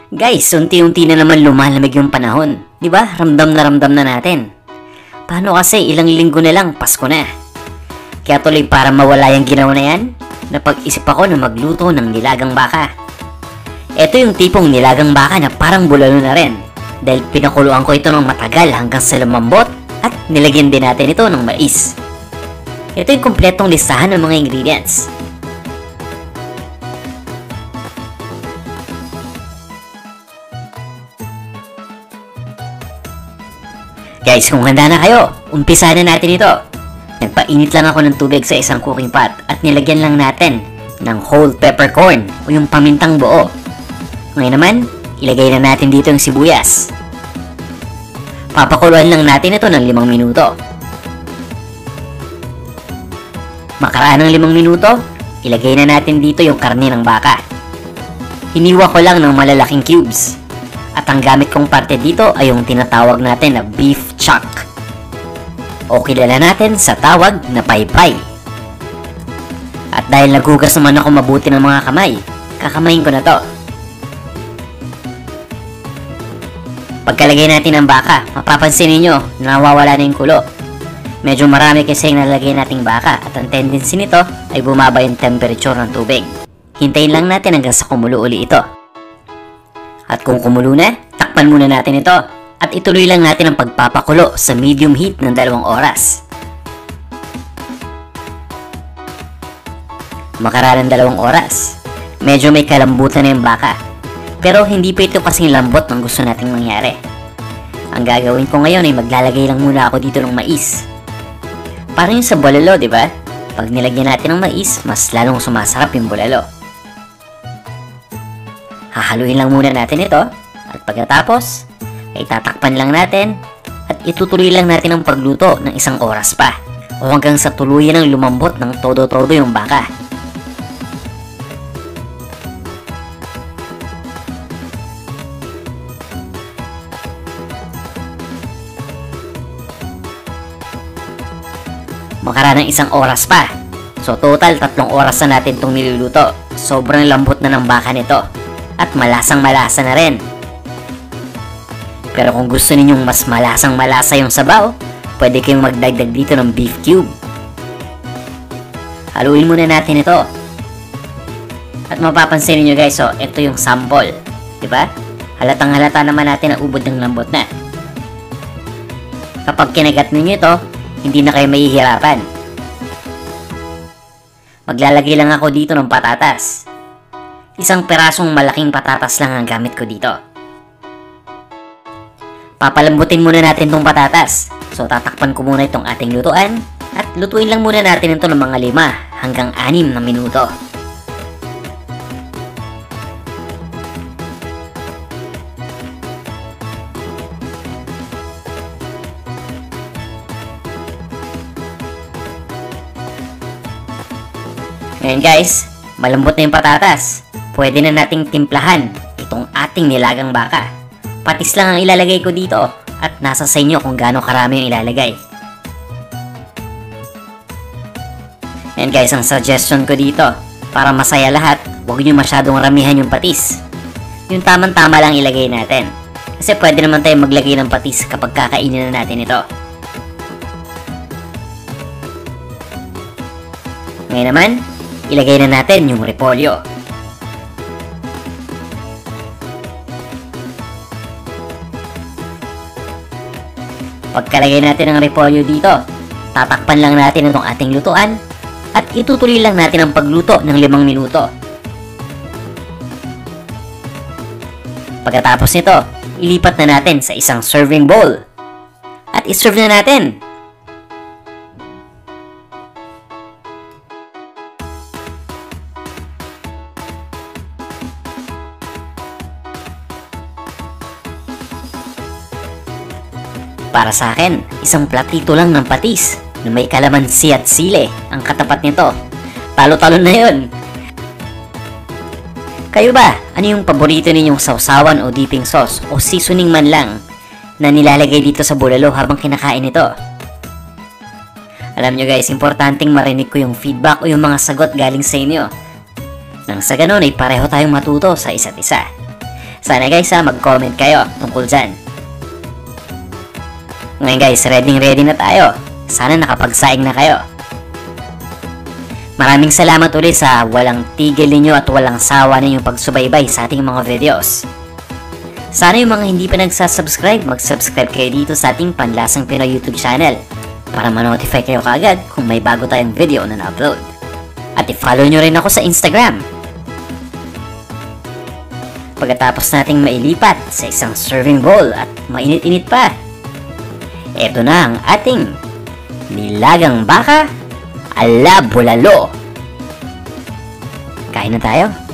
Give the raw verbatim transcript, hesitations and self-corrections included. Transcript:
Guys, unti-unti na naman lumalamig yung panahon. Di ba? Ramdam na ramdam na natin. Paano kasi ilang linggo na lang, Pasko na. Kaya tuloy para mawala yung ginawa na yan, napag-isip ako na magluto ng nilagang baka. Ito yung tipong nilagang baka na parang bulalo na rin. Dahil pinakuluan ko ito ng matagal hanggang sa lumambot at nilagyan din natin ito ng mais. Ito yung kumpletong listahan ng mga ingredients. Guys, kung handa na kayo, umpisa na natin ito. Nagpainit lang ako ng tubig sa isang cooking pot at nilagyan lang natin ng whole peppercorn o yung pamintang buo. Ngayon naman, ilagay na natin dito yung sibuyas. Papakuluan lang natin ito ng limang minuto. Makaraan ng limang minuto, ilagay na natin dito yung karne ng baka. Hiniwa ko lang ng malalaking cubes. At ang gamit kong parte dito ay yung tinatawag natin na beef chuck. O kilala natin sa tawag na paypay. At dahil nagugas naman ako mabuti ng mga kamay, kakamayin ko na to. Pagkalagay natin ng baka, mapapansin ninyo na nawawala na yung kulo. Medyo marami kasi yung nalagay nating baka at ang tendency nito ay bumaba yung temperature ng tubig. Hintayin lang natin hanggang sa kumulo uli ito. At kung kumulo na, takpan muna natin ito at ituloy lang natin ang pagpapakulo sa medium heat ng dalawang oras. Makaraan ng dalawang oras, medyo may kalambutan na yung baka. Pero hindi pa ito kasing lambot ng gusto nating mangyari. Ang gagawin ko ngayon ay maglalagay lang muna ako dito ng mais. Parang yung sa bulalo, di ba? Pag nilagyan natin ng mais, mas lalong sumasarap yung bulalo. Hahaluin lang muna natin ito at pagkatapos ay tatakpan lang natin at itutuloy lang natin ang pagluto ng isang oras pa o hanggang sa tuluyan ng lumambot ng todo-todo yung baka. Makaraan ng isang oras pa. So total tatlong oras na natin itong niluluto. Sobrang lambot na ng baka nito. At malasang malasa na rin. Pero kung gusto ninyong mas malasang malasa yung sabaw, pwede kayong magdagdag dito ng beef cube. Haluin muna natin ito. At mapapansin niyo guys, so ito yung sample, di ba? Halatang halata naman natin na ubod ng lambot na. Kapag kinagat niyo ito, hindi na kayo mahihirapan. Maglalagay lang ako dito ng patatas. Isang perasong malaking patatas lang ang gamit ko dito. Papalambutin muna natin itong patatas. So tatakpan ko muna itong ating lutuan at lutuin lang muna natin ito ng mga lima hanggang anim na minuto. Ngayon guys, malambot na yung patatas. Pwede na nating timplahan itong ating nilagang baka. Patis lang ang ilalagay ko dito at nasa sa inyo kung gaano karami yung ilalagay. And guys, ang suggestion ko dito, para masaya lahat, huwag nyo masyadong ramihan yung patis. Yung tamang-tama lang ilagay natin. Kasi pwede naman tayo maglagay ng patis kapag kakainin na natin ito. Ngayon naman, ilagay na natin yung repolyo. Pagkalagay natin ng repolyo dito, tatakpan lang natin itong ating lutuan at itutuloy lang natin ang pagluto ng limang minuto. Pagkatapos nito, ilipat na natin sa isang serving bowl at iserve na natin. Para sa akin, isang platito lang ng patis na may kalamansi at sile ang katapat nito. Talo-talo na yun. Kayo ba, ano yung paborito ninyong sausawan o dipping sauce o seasoning man lang na nilalagay dito sa bulalo habang kinakain ito? Alam nyo guys, importanteng marinig ko yung feedback o yung mga sagot galing sa inyo. Nang sa ganun ay pareho tayong matuto sa isa't isa. Sana guys ha, mag-comment kayo tungkol dyan. Ngayon guys, ready ready na tayo. Sana nakapagsaing na kayo. Maraming salamat ulit sa walang tigil ninyo at walang sawa ninyong pagsubaybay sa ating mga videos. Sana yung mga hindi pa nagsasubscribe, mag-subscribe kayo dito sa ating Panlasang Pinoy YouTube channel para ma-notify kayo kaagad kung may bago tayong video na na-upload. At i-follow nyo rin ako sa Instagram. Pagkatapos nating mailipat sa isang serving bowl at mainit-init pa, eto na ang ating nilagang baka ala bulalo. Kain na tayo.